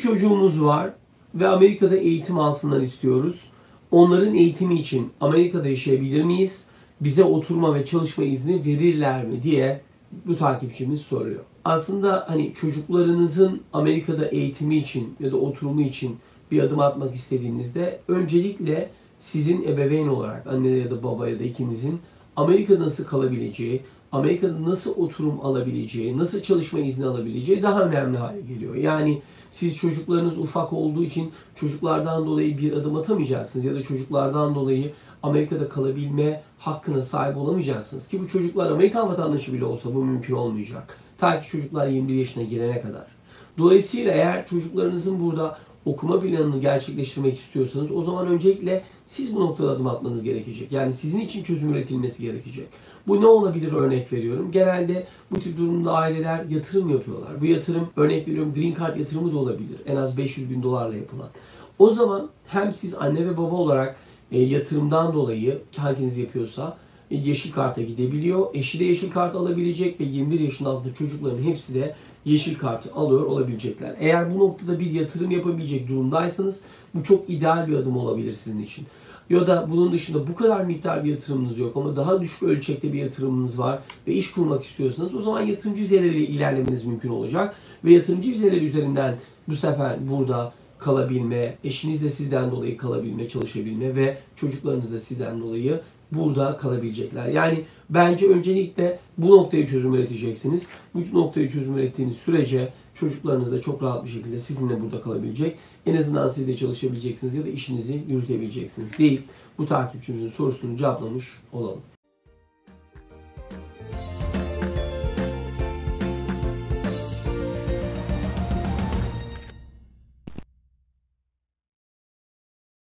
çocuğumuz var ve Amerika'da eğitim alsınlar istiyoruz. Onların eğitimi için Amerika'da yaşayabilir miyiz? Bize oturma ve çalışma izni verirler mi diye bu takipçimiz soruyor. Aslında hani çocuklarınızın Amerika'da eğitimi için ya da oturumu için bir adım atmak istediğinizde öncelikle sizin ebeveyn olarak anne ya da baba ya da ikinizin Amerika'da nasıl kalabileceği, Amerika'da nasıl oturum alabileceği, nasıl çalışma izni alabileceği daha önemli hale geliyor. Yani siz çocuklarınız ufak olduğu için çocuklardan dolayı bir adım atamayacaksınız ya da çocuklardan dolayı Amerika'da kalabilme hakkına sahip olamayacaksınız. Ki bu çocuklar Amerikan vatandaşı bile olsa bu mümkün olmayacak. Ta ki çocuklar 21 yaşına gelene kadar. Dolayısıyla eğer çocuklarınızın burada okuma planını gerçekleştirmek istiyorsanız o zaman öncelikle siz bu noktada adım atmanız gerekecek. Yani sizin için çözüm üretilmesi gerekecek. Bu ne olabilir örnek veriyorum. Genelde bu tip durumda aileler yatırım yapıyorlar. Bu yatırım örnek veriyorum Green Card yatırımı da olabilir. En az 500 bin dolarla yapılan. O zaman hem siz anne ve baba olarak yatırımdan dolayı hanginiz yapıyorsa yeşil karta gidebiliyor. Eşi de yeşil kart alabilecek ve 21 yaşın altında çocukların hepsi de yeşil kartı alıyor olabilecekler. Eğer bu noktada bir yatırım yapabilecek durumdaysanız bu çok ideal bir adım olabilir sizin için. Ya da bunun dışında bu kadar miktar bir yatırımınız yok ama daha düşük ölçekte bir yatırımınız var ve iş kurmak istiyorsanız o zaman yatırımcı vizeleriyle ilerlemeniz mümkün olacak. Ve yatırımcı vizeleri üzerinden bu sefer burada kalabilme, eşiniz de sizden dolayı kalabilme, çalışabilme ve çocuklarınız da sizden dolayı burada kalabilecekler. Yani bence öncelikle bu noktayı çözüm üreteceksiniz. Bu noktayı çözüm ürettiğiniz sürece çocuklarınız da çok rahat bir şekilde sizinle burada kalabilecek. En azından siz de çalışabileceksiniz ya da işinizi yürütebileceksiniz deyip bu takipçimizin sorusunu cevaplamış olalım.